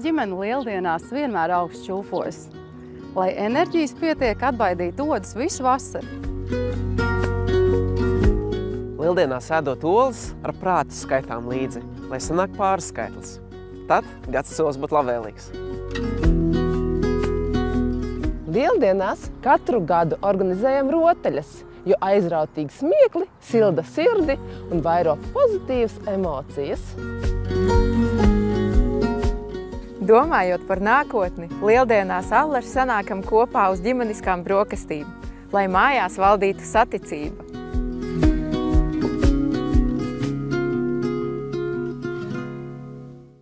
ģimene lieldienās vienmēr augst čūfos, lai enerģijas pietiek atbaidīt odus visu vasaru. Lieldienās ēdot olas, ar prātu skaitām līdzi, lai sanāk pāris skaitlis. Tad gads solis būt labvēlīgs. Lieldienās katru gadu organizējam rotaļas, jo aizrautīgi smiekli silda sirdi un vairo pozitīvas emocijas. Domājot par nākotni, lieldienās allaž sanākam kopā uz ģimeniskām brokastīm, lai mājās valdītu saticība.